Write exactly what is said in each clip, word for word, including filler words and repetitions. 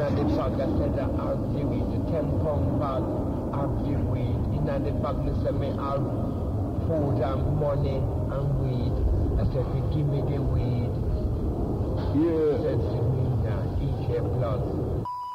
the bag I said I have the weed, the ten pound bag have the weed. In the bag me say me have food and money and weed. I said if you give me the weed, yeah. Said to me now, E K plus.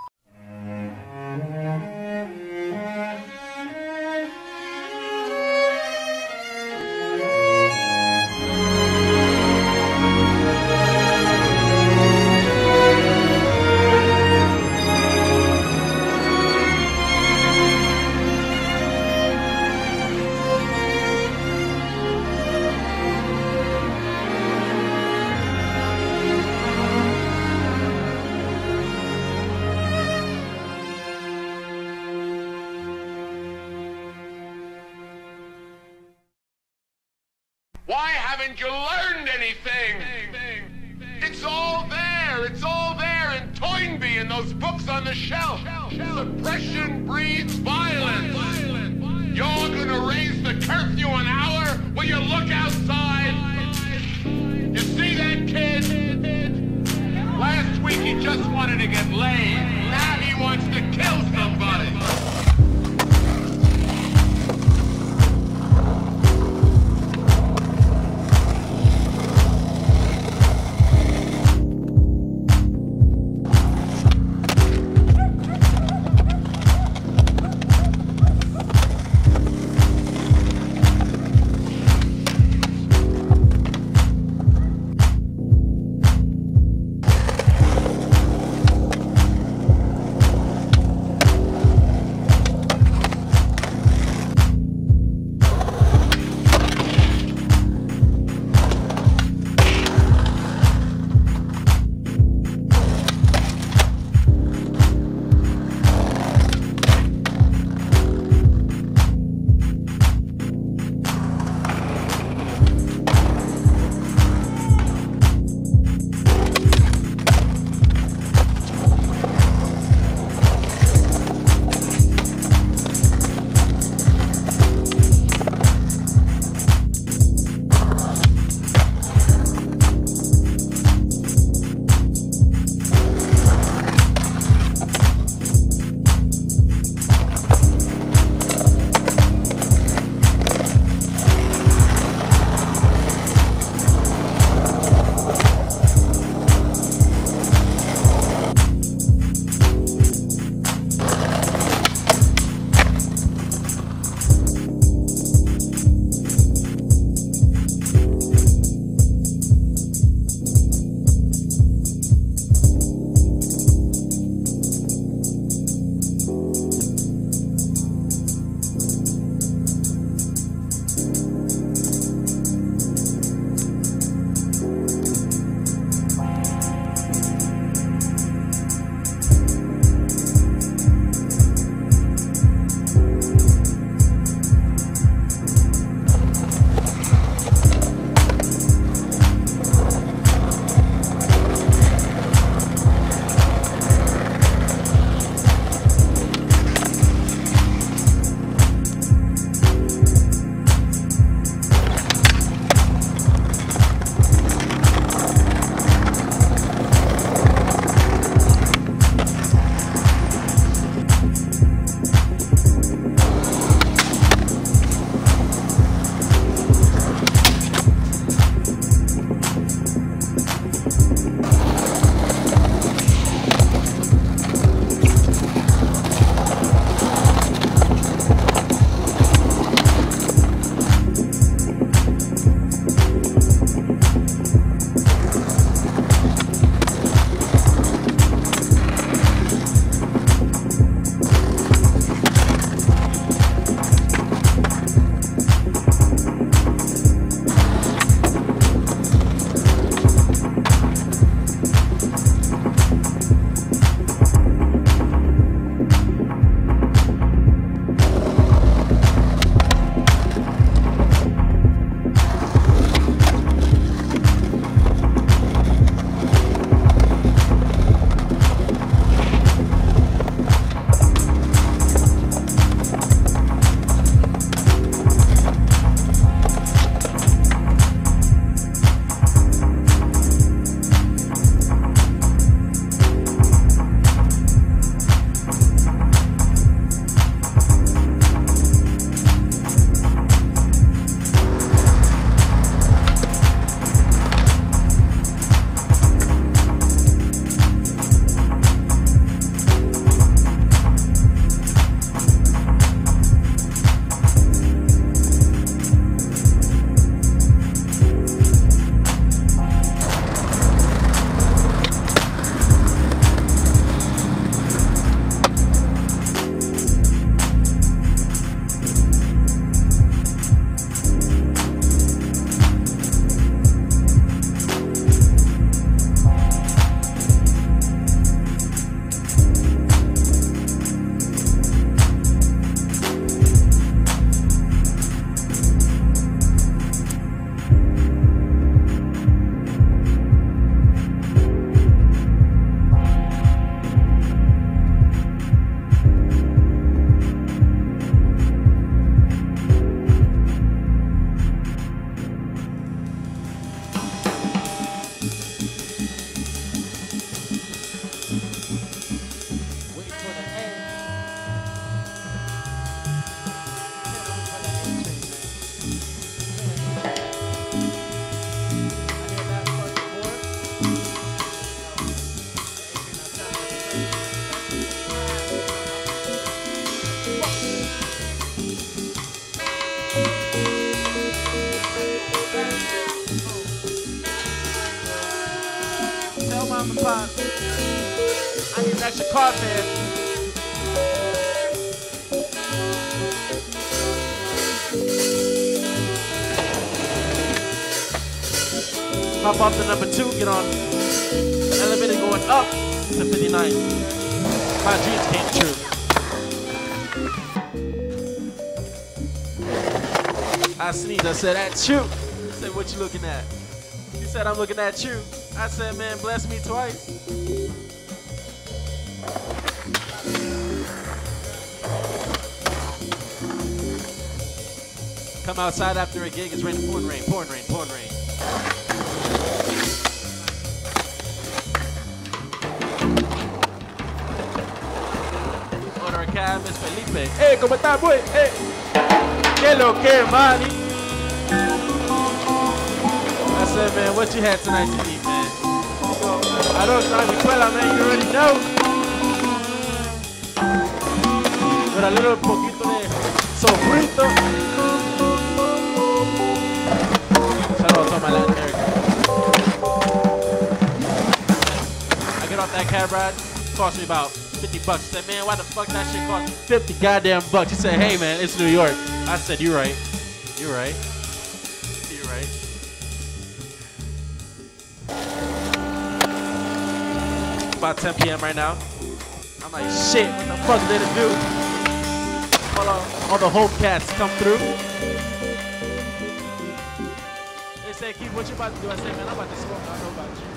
Why haven't you learned anything? It's all there. It's all there in Toynbee and those books on the shelf. Suppression breeds violence. You're gonna raise the curfew an hour? Will you look outside? You see that kid? Last week he just wanted to get laid. Now he wants to kill somebody. extra car fare. Hop off to number two, get on the elevator going up to fifty-nine. My dreams came true. I sneezed, I said, that's you. He said, what you looking at? He said, I'm looking at you. I said, man, bless me twice. Come outside after a gig, it's raining, pouring rain, pouring rain, pouring rain. Order a cab, Miss Felipe. Hey, ¿cómo está, boy? Hey. ¿Qué lo que, money? I said, man, what you had tonight to eat, man? He go, I don't know, Nicola, man, you already know. With a little poquito de sofrito. Shout out to my Latin American. I get off that cab ride, cost me about fifty bucks. I said, man, why the fuck that shit cost fifty goddamn bucks? He said, hey, man, it's New York. I said, you're right. You're right. You're right. About ten p m right now. I'm like, shit, what the fuck did it do? All, uh, all the Hope cats come through. They say, Keith, what you about to do? I say, man, I'm about to smoke. I don't know about you.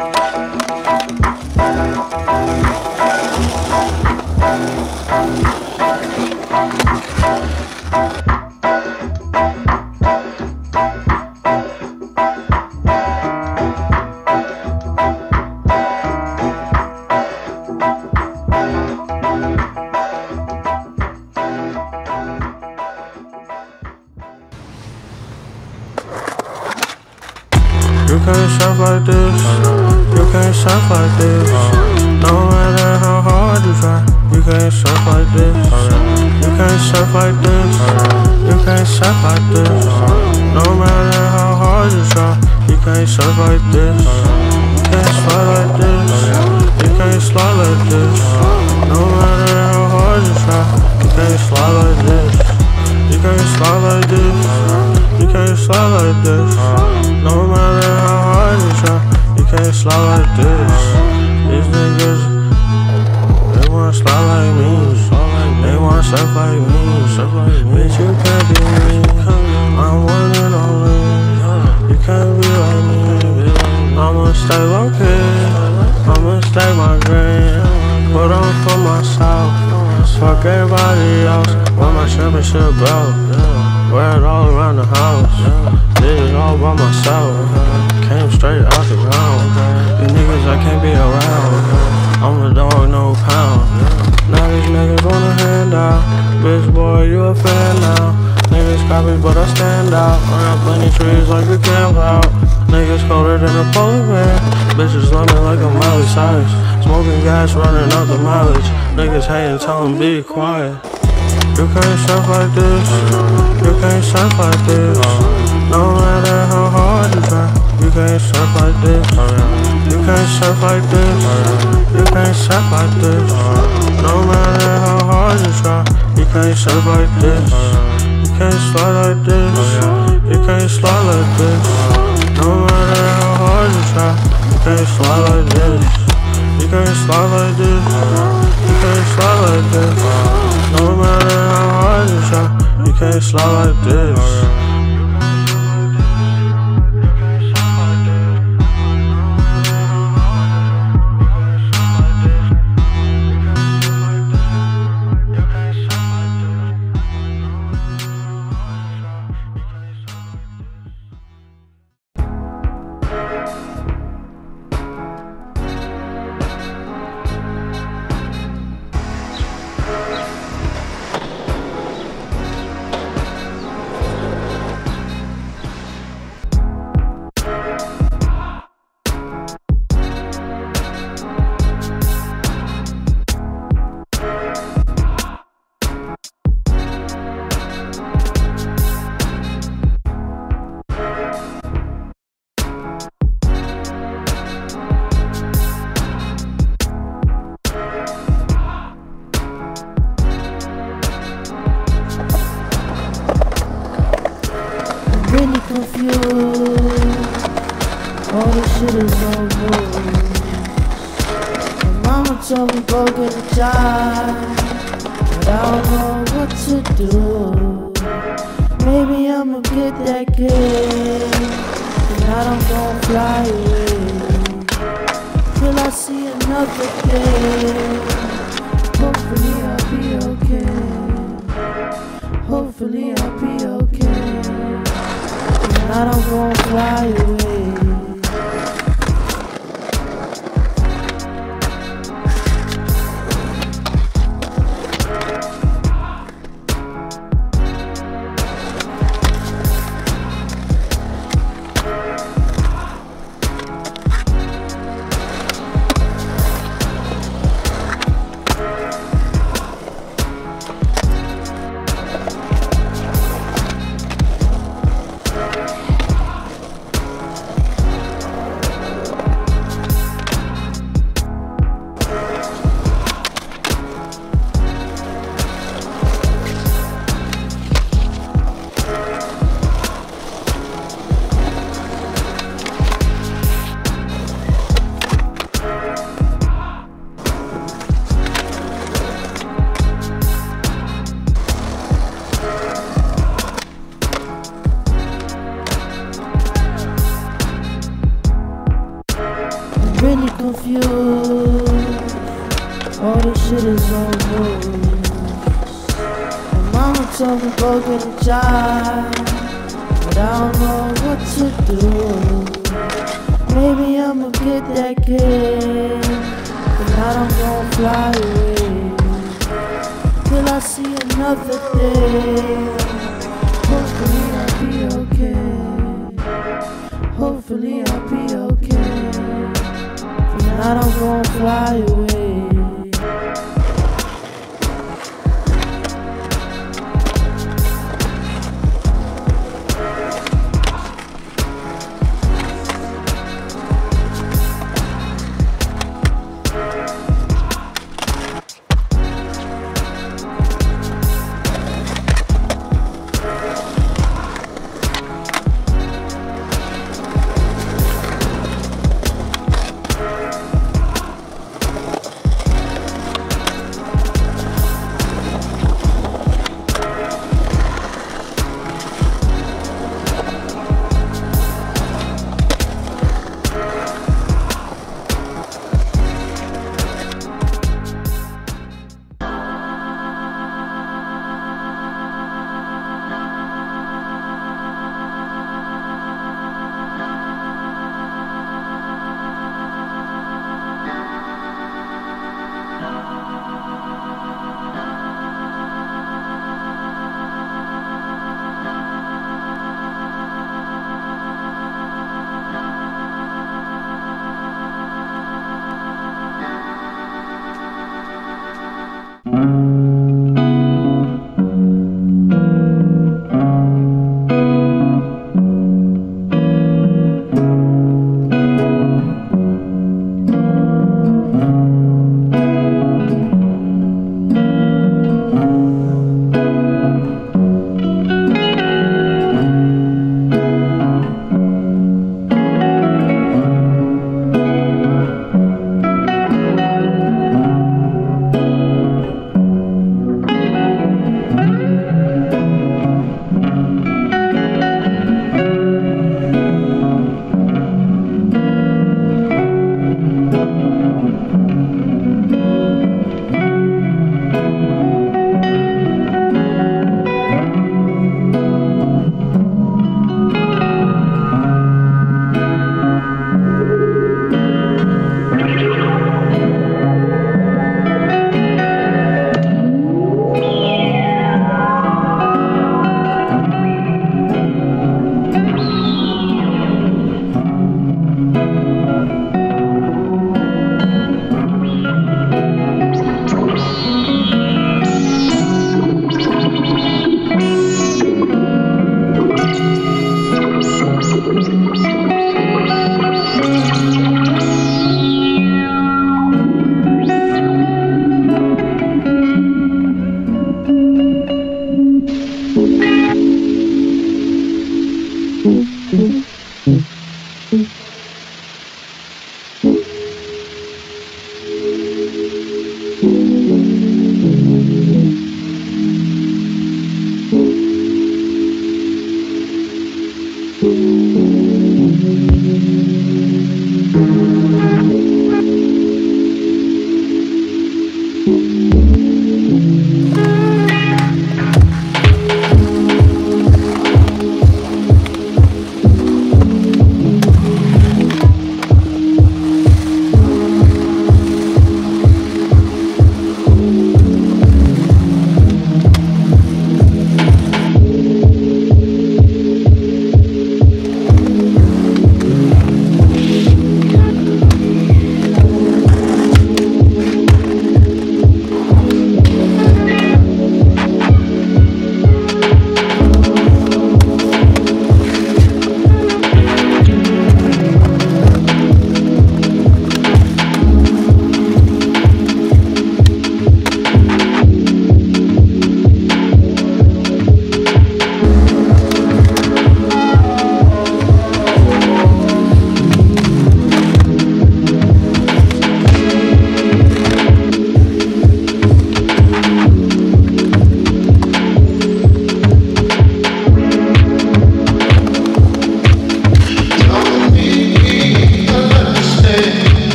You can't surf like this, you can't surf like this. No matter how hard you try, you can't surf like this. You can't surf like this, you can't surf like this. No matter how hard you try, you can't surf like this. You can't slide like this, you can't slide like this. No matter how hard you try, you can't slide like this. You can't slide like this, you can't slide like this. No matter how hard you try, you can't slide like this. These niggas, they wanna slide like me, they wanna surf like me. Bitch, you can't be me, I'm one and only. You can't be like me. I'ma stay low key, I'ma stay my green. Put on for myself, fuck everybody else. Wear my championship belt, wear it all around the house. Did it all by myself, came straight out the ground. These niggas I can't be around, I'm a dog, no pound. Now these niggas wanna hand out, bitch boy, you a fan now. Niggas copy but I stand out, I got plenty trees like a camp out. Niggas colder than a polar bear, bitches love me like a Miley Cyrus. Smoking gas, running out the mileage. Niggas hating, tell them be quiet. You can't surf like this, you can't surf like this. No matter how hard you try, you can't surf like this. You can't surf like this, you can't surf like this. No matter how hard you try, you can't surf like this. You can't slide like this, you can't slide like this. No matter how hard you try, you can't slide like this. You can't slide like this, you can't slide like this. No matter how hard you try, you can't slide like this. Really confused, all this shit is no good. My mama told me go get a job, but I don't know what to do. Maybe I'ma get that kid, and I don't gon' fly away till I see another day. Hopefully I'll be okay, hopefully I'll be okay. I don't wanna fly away. really confused. All this shit is on mood. My mama told me go get a job, but I don't know what to do. Maybe I'ma get that kid, but not I'm gon' fly away till I see another day. Hopefully I'll be okay. Hopefully I'll be okay. If not, I'm gon' fly away.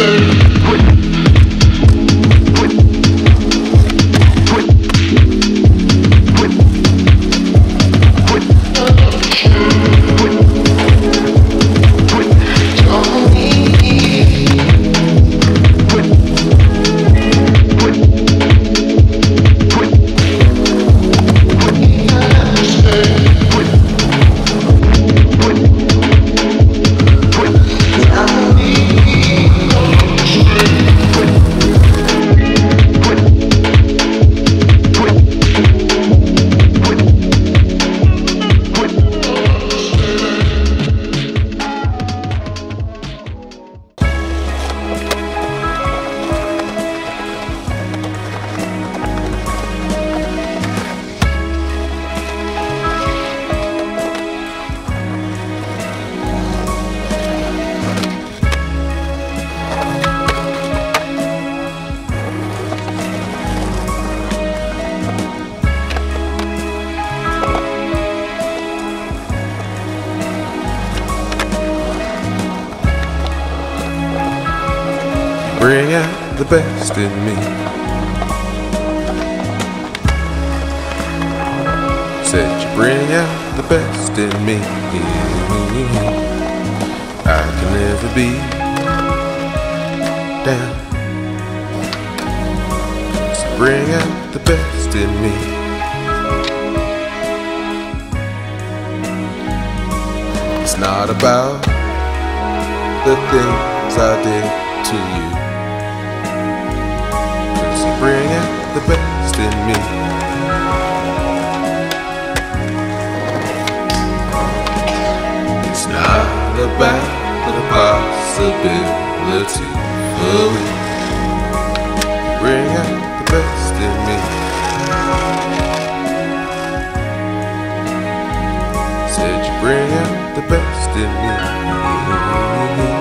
Bring out the best in me. Said you bring out the best in me. I can never be down. So bring out the best in me. It's not about the things I did to you. Bring out the best in me. It's not about the possibility of it. Bring out the best in me. Said you bring out the best in me.